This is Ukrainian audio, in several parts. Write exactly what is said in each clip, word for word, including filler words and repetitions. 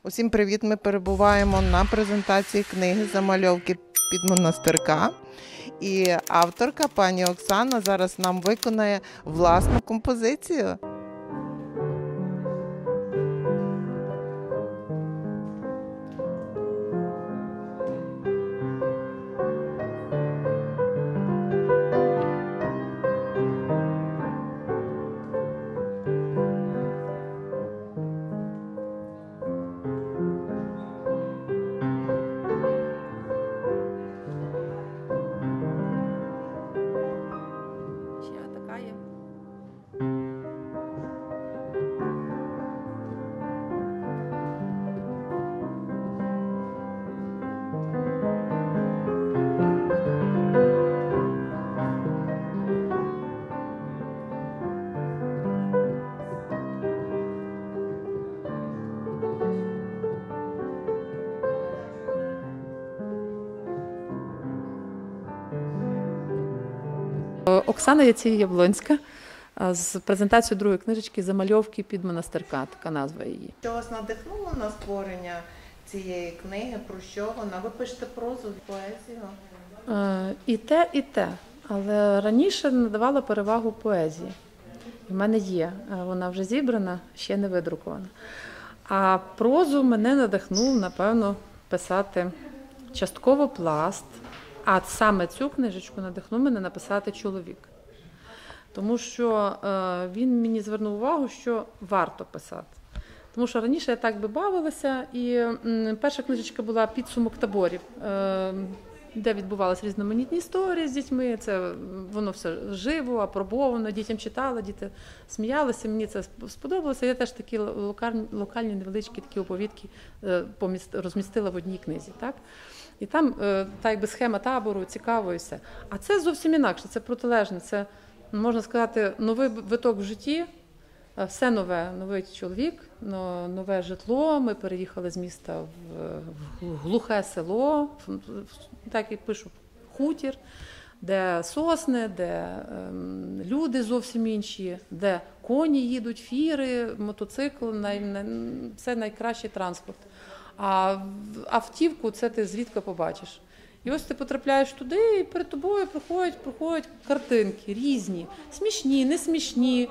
Усім привіт! Ми перебуваємо на презентації книги «Замальовки Підмонастирка». І авторка пані Оксана зараз нам виконає власну композицію. Оксана Яцій-Яблонська з презентацією другої книжечки «Замальовки Підмонастирка», така назва її. Що вас надихнуло на створення цієї книги? Про що вона? Ви пишете прозу, поезію? І те, і те. Але раніше надавала перевагу поезії. У мене є, вона вже зібрана, ще не видрукована. А прозу мене надихнув, напевно, писати частково Пласт. А саме цю книжечку надихнув мене написати чоловік. Тому що е, він мені звернув увагу, що варто писати. Тому що раніше я так би бавилася, і м, перша книжечка була «Підсумок таборів», е, де відбувалися різноманітні історії з дітьми. Це воно все живо, апробовано, дітям читала, діти сміялися, мені це сподобалося. Я теж такі локальні, локальні невеличкі такі оповідки е, поміст, розмістила в одній книзі. Так? І там та якби схема табору, цікаво і все. А це зовсім інакше, це протилежне, це, можна сказати, новий виток в житті, все нове, новий чоловік, нове житло. Ми переїхали з міста в глухе село, так і пишу, хутір, де сосни, де люди зовсім інші, де коні їдуть, фіри, мотоцикл, це найкращий транспорт. А автівку це ти зрідка побачиш. І ось ти потрапляєш туди, і перед тобою проходять, проходять картинки різні, смішні, не смішні,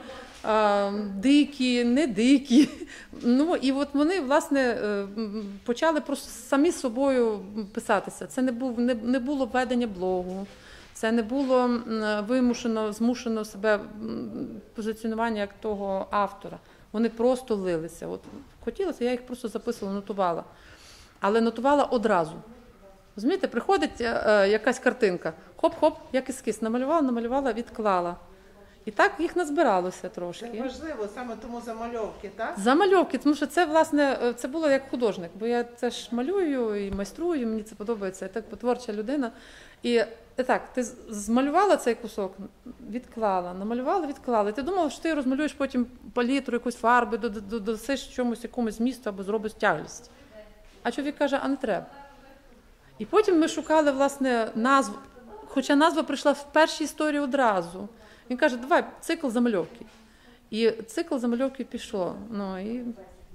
дикі, не дикі. Ну, і от вони, власне, почали просто самі з собою писатися. Це не, був, не, не було ведення блогу, це не було вимушено, змушено себе позиціонування як того автора. Вони просто лилися. От хотілося, я їх просто записувала, нотувала. Але нотувала одразу. Розумієте, приходить е, якась картинка, хоп-хоп, як ескіз, намалювала, намалювала, відклала. І так їх назбиралося трошки. Це важливо, саме тому замальовки, так? Замальовки, тому що це, власне, це було як художник, бо я це ж малюю і майструю, мені це подобається, я так творча людина. І так, ти змалювала цей кусок, відклала, намалювала, відклала. І ти думала, що ти розмалюєш потім палітру, якусь фарби, додасиш чомусь, якомусь змісту або зробиш тяглість. А чоловік каже, а не треба. І потім ми шукали, власне, назву, хоча назва прийшла в першій історії одразу. Він каже, давай, цикл замальовки. І цикл замальовки пішло. Ну, і,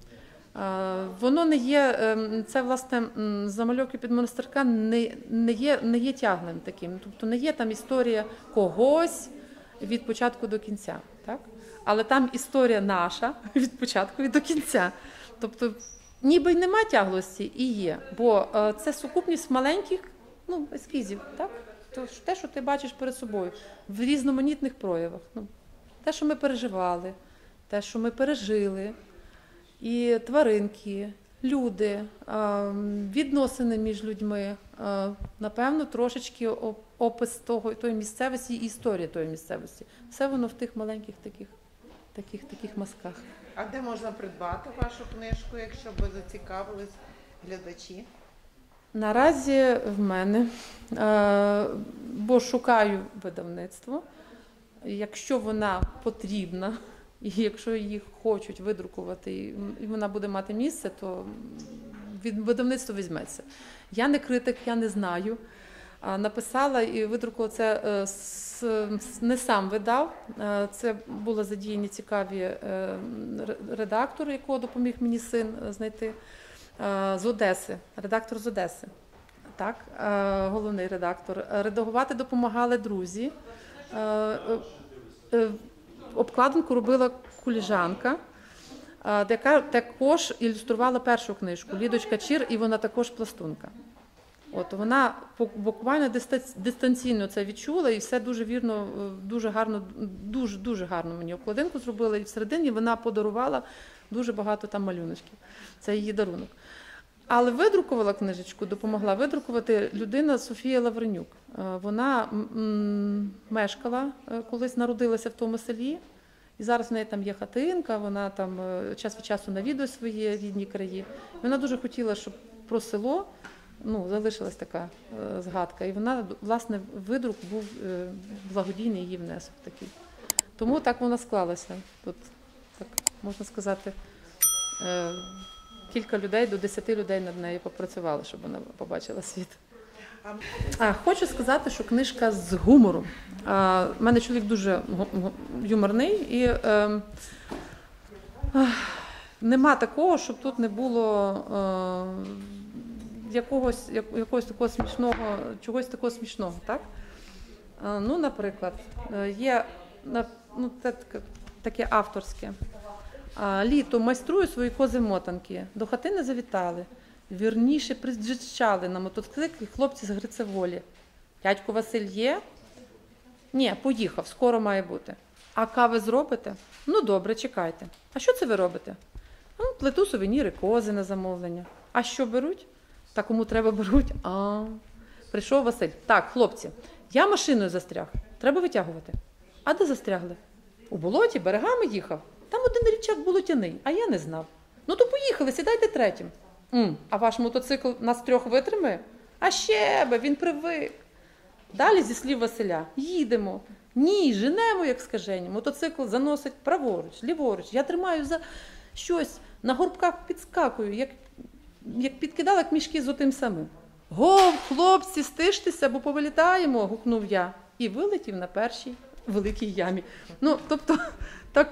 е, воно не є, е, це, власне, замальовки Підмонастирка не, не, є, не є тяглим таким. Тобто не є там історія когось від початку до кінця. Так? Але там історія наша від початку і до кінця. Тобто ніби й нема тяглості, і є. Бо е, це сукупність маленьких ну, ескізів. Так? Те, що ти бачиш перед собою, в різноманітних проявах. Ну, те, що ми переживали, те, що ми пережили, і тваринки, люди, відносини між людьми, напевно, трошечки опис того, тої місцевості і історія тої місцевості. Все воно в тих маленьких таких, таких, таких мазках. А де можна придбати вашу книжку, якщо б зацікавились глядачі? Наразі в мене, бо шукаю видавництво. Якщо вона потрібна, і якщо її хочуть видрукувати, і вона буде мати місце, то від видавництва візьметься. Я не критик, я не знаю. Написала і видрукувала це, не сам видав, це були задіяні цікаві редактори, якого допоміг мені син знайти. з Одеси, редактор з Одеси, так, головний редактор. Редагувати допомагали друзі. Обкладинку робила колежанка, яка також ілюструвала першу книжку «Лідочка Чір», і вона також пластунка. От, вона буквально дистанційно це відчула, і все дуже вірно, дуже гарно, дуже, дуже гарно мені обкладинку зробила, і всередині вона подарувала дуже багато там малюночків. Це її дарунок. Але видрукувала книжечку, допомогла видрукувати людина Софія Лавренюк. Вона мешкала, колись народилася в тому селі, і зараз в неї там є хатинка, вона там час від часу навідує свої рідні краї. Вона дуже хотіла, щоб про село, ну, залишилась така е, згадка. І вона, власне, видрук був е, благодійний її внесок такий. Тому так вона склалася. Тут, так, можна сказати, е, кілька людей, до десяти людей над нею попрацювали, щоб вона побачила світ. А, хочу сказати, що книжка з гумором. У мене чоловік дуже юморний, і е, е, нема такого, щоб тут не було е, якогось, якогось такого смішного, чогось такого смішного, так? Е, ну, наприклад, є ну, це таке авторське. Літо майструю свої кози-мотанки, до хатини завітали. Вірніше приїжджали на мотоциклі хлопці з Грицеволі. Дядько Василь є? Ні, поїхав, скоро має бути. А кави зробите? Ну добре, чекайте. А що це ви робите? Ну, плету сувеніри, кози на замовлення. А що беруть? Та кому треба беруть? А, прийшов Василь. Так, хлопці, я машиною застряг. Треба витягувати. А де застрягли? У болоті, берегами їхав. Там один річак болотяний, а я не знав. Ну то поїхали, сідайте третім. М, а ваш мотоцикл нас трьох витримає? А ще би, він привик. Далі, зі слів Василя, їдемо. Ні, женемо, як скажені. Мотоцикл заносить праворуч, ліворуч. Я тримаю за щось, на горбках підскакую, як, як підкидала, як мішки з отим самим. Гов, хлопці, стиштеся, бо повилітаємо, гукнув я. І вилетів на першій великій ямі. Ну, тобто, так,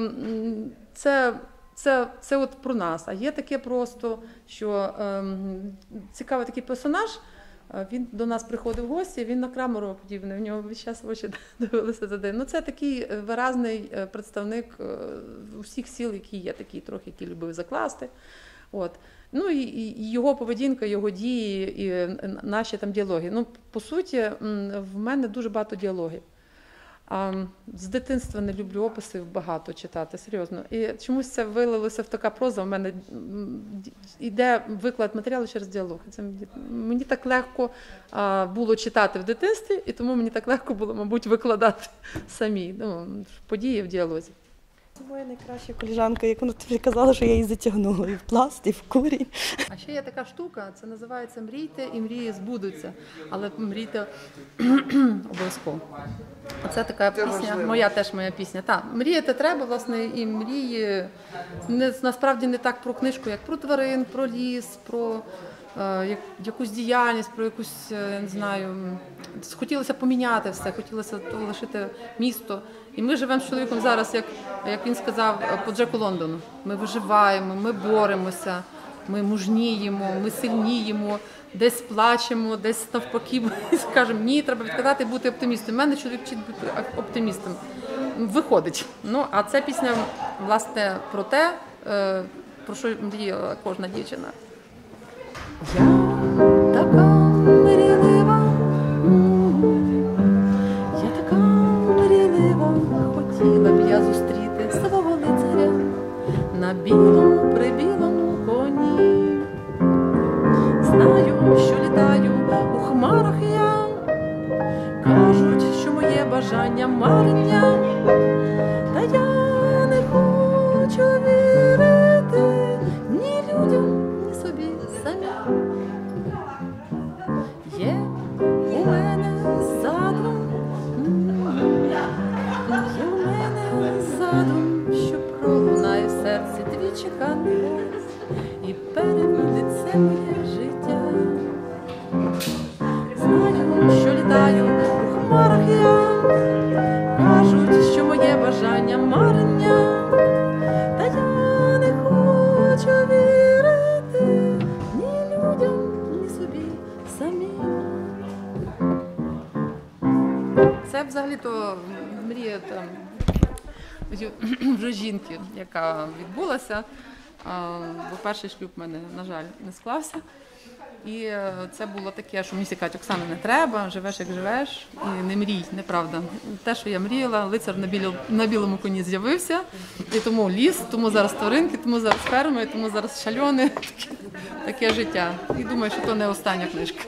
це... Це, це от про нас. А є таке просто, що ем, цікавий такий персонаж, він до нас приходив в гості, він на Крамарова подібний, в нього весь час очі дивилися за день. Ну, це такий виразний представник усіх сіл, які є, такий трохи, які любив закласти. От. Ну і, і його поведінка, його дії, і наші там діалоги. Ну, по суті, в мене дуже багато діалогів. А, з дитинства не люблю описів багато читати, серйозно. І чомусь це вилилося в така проза, у мене йде виклад матеріалу через діалог. Це мені, мені так легко а, було читати в дитинстві, і тому мені так легко було, мабуть, викладати самі ну, події в діалозі. Це моя найкраща колежанка, як вона тобі казала, що я її затягнула і в пласт, і в курінь. А ще є така штука, це називається «Мрійте і мрії збудуться», але мрійте обов'язково. Оце така пісня, моя теж моя пісня. Так, мріяти треба, власне, і мрії не, насправді не так про книжку, як про тварин, про ліс, про е, як, якусь діяльність, про якусь, я не знаю, хотілося поміняти все, хотілося лишити місто. І ми живемо з чоловіком зараз, як, як він сказав, по Джеку Лондону. Ми виживаємо, ми боремося, ми мужніємо, ми сильніємо, десь плачемо, десь навпаки скажемо, ні, треба відказати і бути оптимістом. У мене чоловік вчить бути оптимістом. Виходить. Ну, а ця пісня, власне, про те, про що мріяла кожна дівчина. Я така мрійлива, я така мрійлива, хотіла б я зустріти свого лицаря на білому прибілому коні. Знаю, що літаю у хмарах я, кажуть, що моє бажання марення, та я не хочу вірити ні людям, ні собі самі. Є у мене задум, є у мене задум, що пролунає в серці двічі канець і переміниться моє життя. Знаю, що літаю у хмарах я, кажуть, що моє бажання марення, та я не хочу вірити взагалі-то мрія там вже жінки, яка відбулася. Бо перший шлюб в мене, на жаль, не склався. І це було таке, що мені всі кажуть, Оксана, не треба, живеш, як живеш, і не мрій, неправда. Те, що я мріяла, лицар на, білі, на білому коні з'явився, і тому ліс, тому зараз тваринки, тому зараз ферми, тому зараз шальони, таке, таке життя. І думаю, що то не остання книжка.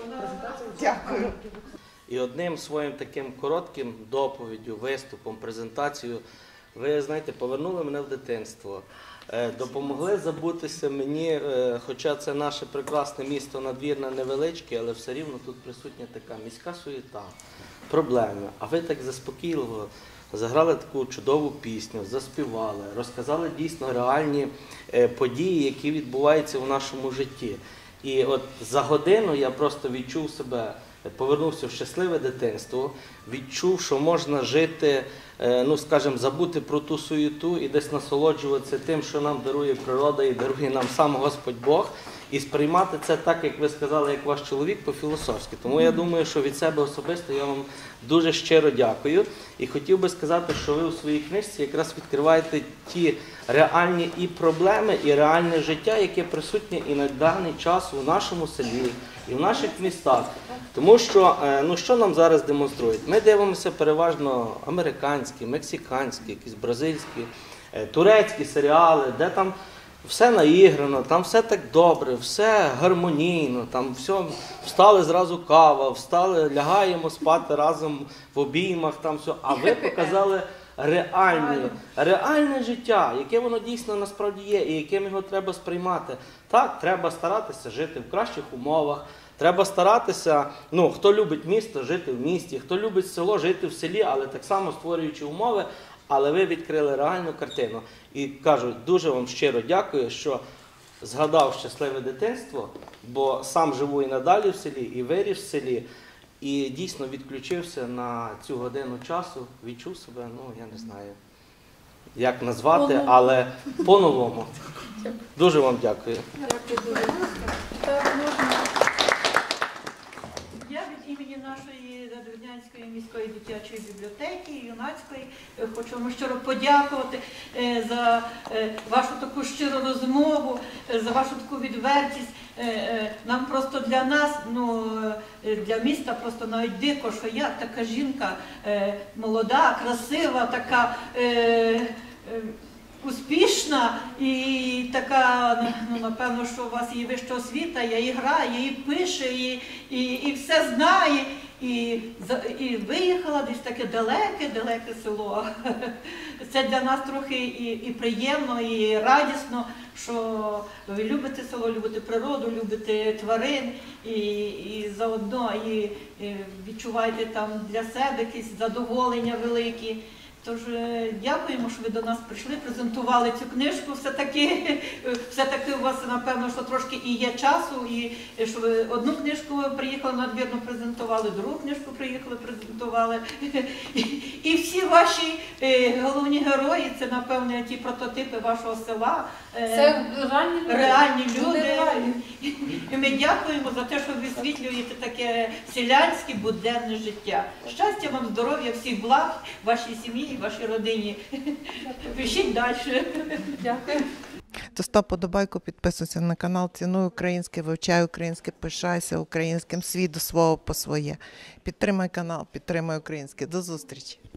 Дякую. І одним своїм таким коротким доповіддю, виступом, презентацією, ви, знаєте, повернули мене в дитинство. Допомогли забутися мені, хоча це наше прекрасне місто надвірне невеличке, але все рівно тут присутня така міська суєта, проблеми. А ви так заспокійливо заграли таку чудову пісню, заспівали, розказали дійсно реальні події, які відбуваються в нашому житті. І от за годину я просто відчув себе, повернувся в щасливе дитинство, відчув, що можна жити, ну, скажімо, забути про ту суєту і десь насолоджуватися тим, що нам дарує природа і дарує нам сам Господь Бог, і сприймати це так, як ви сказали, як ваш чоловік, по-філософськи. Тому я думаю, що від себе особисто я вам дуже щиро дякую. І хотів би сказати, що ви у своїй книжці якраз відкриваєте ті реальні і проблеми, і реальне життя, яке присутнє і на даний час у нашому селі, і в наших містах. Тому що, ну, що нам зараз демонструють? Ми дивимося переважно американські, мексиканські, якісь бразильські, турецькі серіали, де там все наіграно, там все так добре, все гармонійно, там все, встали зразу кава, встали, лягаємо спати разом в обіймах, там все. А ви показали реальне, реальне життя, яке воно дійсно насправді є і яким його треба сприймати. Так, треба старатися жити в кращих умовах, треба старатися, ну, хто любить місто, жити в місті, хто любить село, жити в селі, але так само створюючи умови, але ви відкрили реальну картину. І кажу, дуже вам щиро дякую, що згадав щасливе дитинство, бо сам живу і надалі в селі, і виріс в селі, і дійсно відключився на цю годину часу, відчув себе, ну, я не знаю, як назвати, але по-новому. Дуже вам дякую. Я від імені нашої Надвірнянської міської дитячої бібліотеки, юнацької, хочу вам щиро подякувати за вашу таку щиру розмову, за вашу таку відвертість. Нам просто для нас, ну, для міста просто навіть дико, що я така жінка молода, красива, така успішна і така, ну, напевно, що у вас є вища освіта, я і грає, і пише, і, і, і все знає. І, і виїхала десь таке далеке-далеке село. Це для нас трохи і, і приємно, і радісно, що ви любите село, любите природу, любите тварин, і, і заодно і, і відчуваєте там для себе якісь задоволення великі. Тож дякуємо, що ви до нас прийшли, презентували цю книжку. Все-таки, все-таки у вас, напевно, що трошки і є часу, і що ви одну книжку приїхали надвірно презентували, другу книжку приїхали презентували. І, і всі ваші головні герої, це, напевно, ті прототипи вашого села. Це реальні люди. Реальні люди. І ми дякуємо за те, що ви висвітлюєте таке селянське буденне життя. Щастя вам, здоров'я, всіх благ, вашій сім'ї і вашій родині. Пишіть далі. Дякую. То став подобайку, підписуйся на канал, цінуй українське, вивчай українське, пишайся українським, свій до свого по своє. Підтримай канал, підтримай українське. До зустрічі!